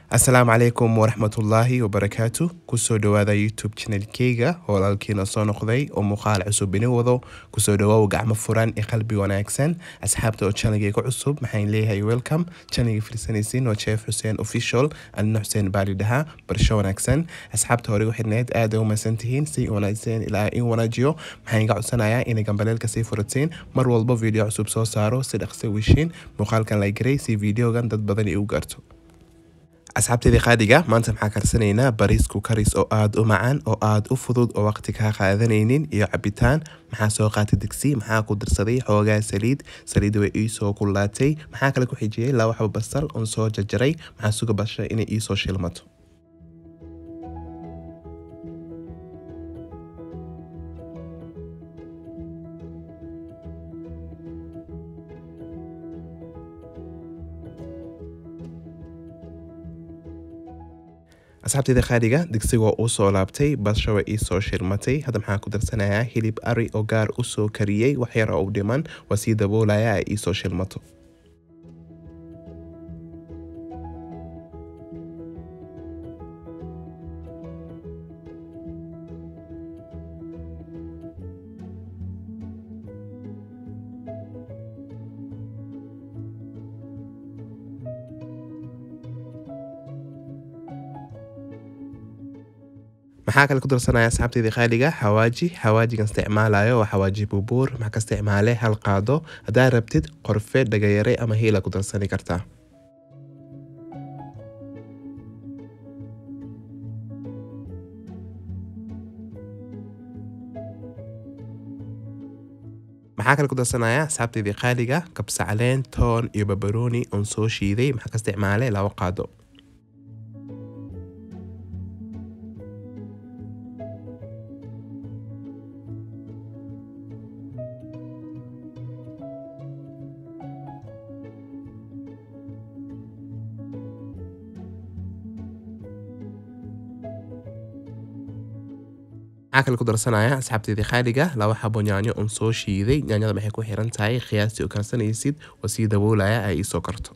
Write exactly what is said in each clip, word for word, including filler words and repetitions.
Asalaamu calaykum waraxmatullaahi wabarakaatu. Kusoo dhawaada YouTube channelkayga walaalkiina soo noqday oo muuqaal cusub ini wado. Kusoo dhawaaw gacmo furan ee qalbi wanaagsan. Asxaabta oo channelkayga cusub maxaan leeyahay welcome. Channelka fiirsanaysiin waa Chef Hussein official anna Hussein bali dhaha barsho wanaagsan. Asxaabta hore waxaad aad u mahadsantihiin si wanaagsan ilaa in wanaajiyo. Maxaan ka codsanayaa in gambaleelka sii furatiin mar walba video cusub soo saaro si dhaqso wishin muuqaalkan la garay si videogan dad badan ay u gaarto. asxaabtayda qaadiga maanta maxaa karsanaynaa bariisku karis oo aad u macaan oo aad u fudud oo waqti ka qaadanaynin iyo cabitaan. maxaa soo qaatay digsi, maxaa ku darsaday xoogaa saliid saliid way ii soo kulaatay. maxaa kale ku xijiyay laba xabo basal oo soo jarjaray. maxaa suga basha inay ii soo shilmato. asxaabtayda qaadiga digsiga uu soo laabtay basasha way ii soo shilmatay. hadda maxaa ku darsanayaa hilib ari oo gaar u soo kariyay wax yar oo u dhiman waa sii daboolaya ay ii soo shilmato. maxaa kale ku darsanaya asxaabtayda qaaliga xawaaji xawaajigan isticmaalayo waa xawaaji bubuur. maxaa ka isticmaalay hal qaado. haddaa rabtid qorfe dhagayare ama hiila ku darsani kartaa. maxaa kale ku darsanaya asxaabtayda qaaliga kabsacleen toon iyo babarooni oon soo shiiday. maxaa ka isticmaalay laba qaado. maxaa kale ku darsanaya asxaabtayda qaaliga laba xabo yaanyo oon soo shiiday. yaanyada maxay ku xiran tahay qiyaastii u karsanaysid oo sii daboolaya ay ii soo karto.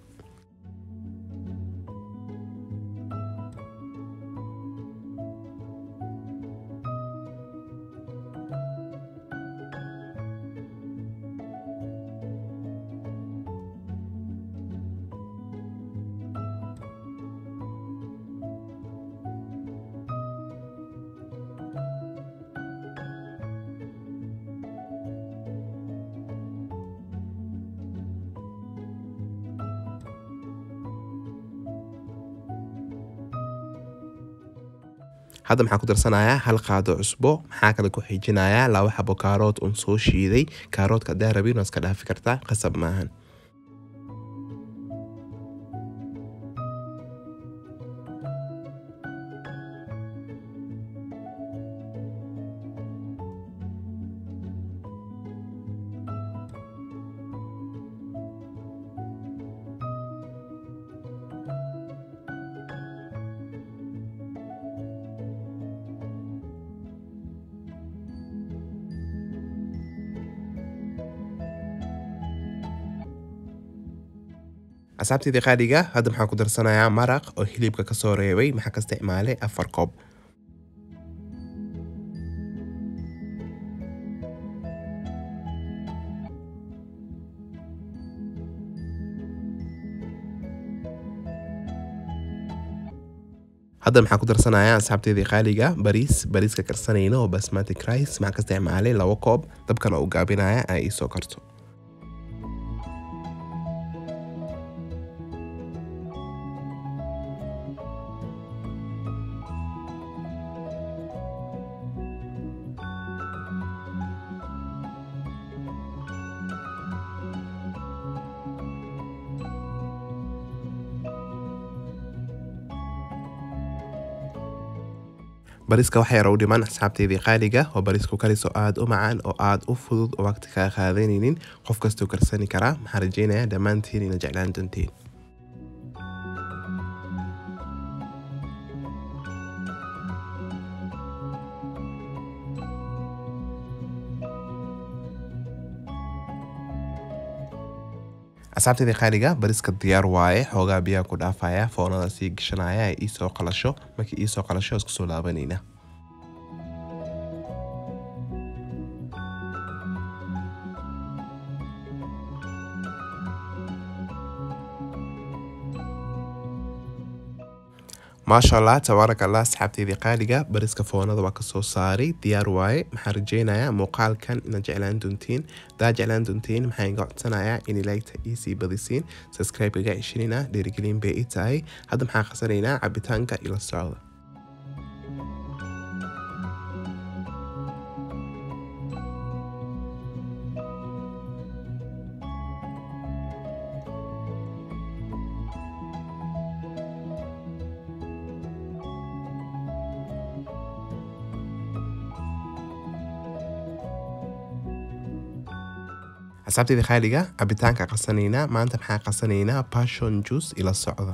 hadda maxaa ku darsanayaa hal qaado cusbo. maxaa kale ku xijinayaa laba xabo kaarood oon soo shiiday. kaaroodka haddaa rabin waa iska dhaafi kartaa qasab maahan. asxaabtayda qaaliga hadda maxaa ku darsanayaa maraq oo hilibka ka soo reebay. maxaa ka isticmaalay afar koob. hadda maxaa ku darsanayaa asxaabtayda qaaliga bariis bariiska karsanayna oo basmatic rice. maxaa ka isticmaalay laba koob. dabkana uu gaabinaya ay ii soo karto. bariiska waxa yar u dhiman asxaabtayda qaaliga oo bariisku karis oo aad u macaan oo aad u fudud oo waqti ka qaadanaynin qof kasta oo karsani kara. maxaan rajaynayaa dhammaantiin inaad jeclaan doontiin. asxaabtayda qaaliga bariiska diyaar waaye xoogaa biyaa ku dhaafaya foornada sii gashanaya ay ii soo qalasho markii ii soo qalasho isku soo laabanayna ما شاء الله تبارك الله asxaabtayda qaaliga bariiska foornada waa ka soo saaray diyaar waaye maxaan rajeynayaa muuqaalkan inaad jeclaan doontiin daa jeclaan doontiin maxaan iga codsanayaa in like ii sii badisiin subscribe iga ishinina dhiirigelin bay ii tahay hadda maxaan qasanaynaa cabitaanka ila socda asxaabtayda qaaliga cabitaanka qasanayna maanta maxaan qasanaynaa passion juice ila socda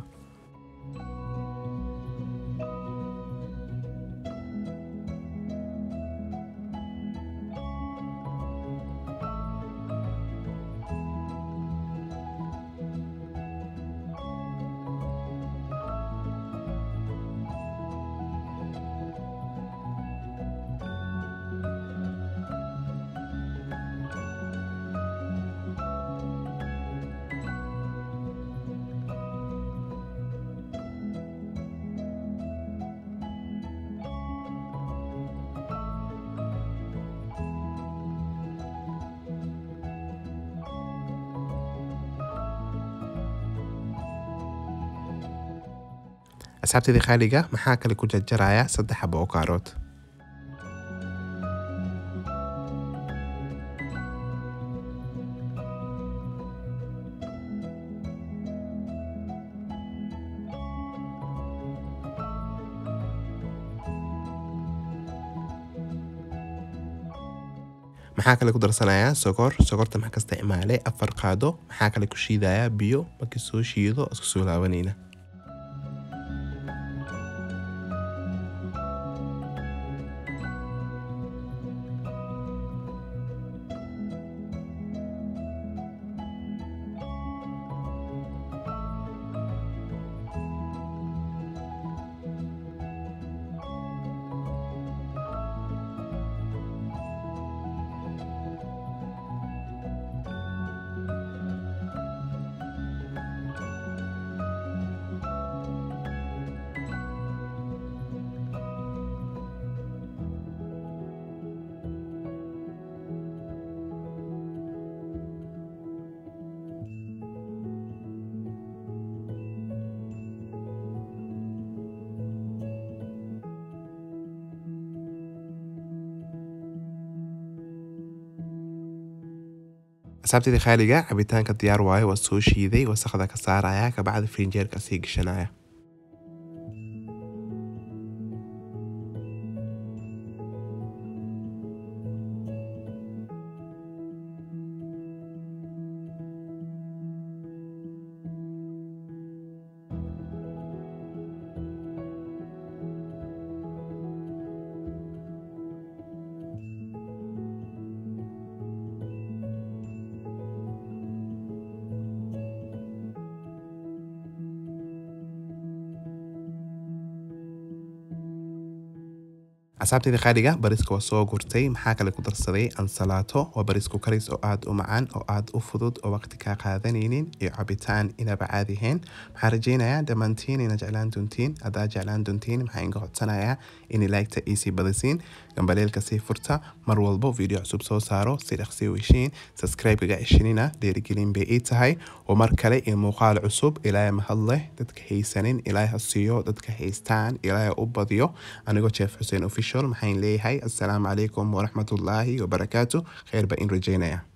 asxaabtayda qaaliga maxaa kale ku jarjaraya saddex xabo oo kaarood maxaa kale ku darsanayaa sokor sokorta maxaa ka isticmaalay afar qaado maxaa kale ku shiidayaa biyo markii soo shiido isku soo laabanayna asxaabtayda qaaliga cabitaanka diyaar waaye waa soo shiiday wasaqda ka saaraya ka bacdi firinjeerka sii gashanaya asxaabtayda qaaliga bariiska waa soo gurtay maxaa kale ku darsaday ansalaato waa bariisku karis oo aad u macaan oo aad u fudud oo waqti ka qaadanaynin iyo cabitaan inaba caadi ahayn maxaan rajeynayaa dhammaantiin inaad jeclaan doontiin haddaad jeclaan doontiin maxaan iga codsanayaa in like-ta ii sii badisiin gambaleelka sii furta mar walbo video cusub soo saaro si dhaqsi u heshiin subscribe iga ishinina dhiirigelin bay ii tahay oo mar kale in muuqaal cusub ilaahay mahad leh dadka haysanin ilaahay ha siiyo dadka haystaan ilaahay u badiyo anigoo Chef Hussein official maxaan leeyahay assalaamu calaykum waraxmatullaahi wabarakaatuh khayr baan rajeynayaa